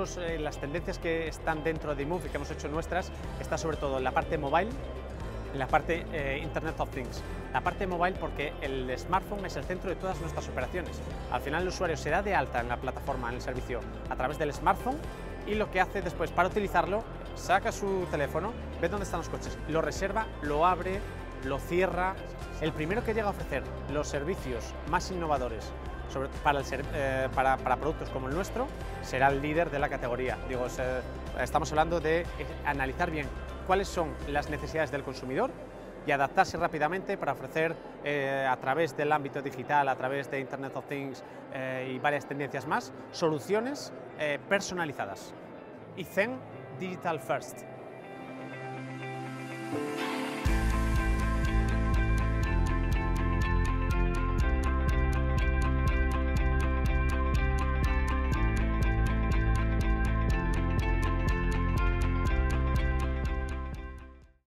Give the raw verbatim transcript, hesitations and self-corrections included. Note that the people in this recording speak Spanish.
nosotros eh, las tendencias que están dentro de eMove y que hemos hecho nuestras, está sobre todo en la parte mobile, en la parte eh, Internet of Things. La parte mobile porque el smartphone es el centro de todas nuestras operaciones. Al final el usuario se da de alta en la plataforma, en el servicio, a través del smartphone y lo que hace después para utilizarlo, saca su teléfono, ve dónde están los coches, lo reserva, lo abre, lo cierra. El primero que llega a ofrecer los servicios más innovadores sobre, para, el, eh, para, para productos como el nuestro será el líder de la categoría. Digo, se, estamos hablando de analizar bien cuáles son las necesidades del consumidor y adaptarse rápidamente para ofrecer eh, a través del ámbito digital, a través de Internet of Things eh, y varias tendencias más, soluciones eh, personalizadas. Y Zen Digital First.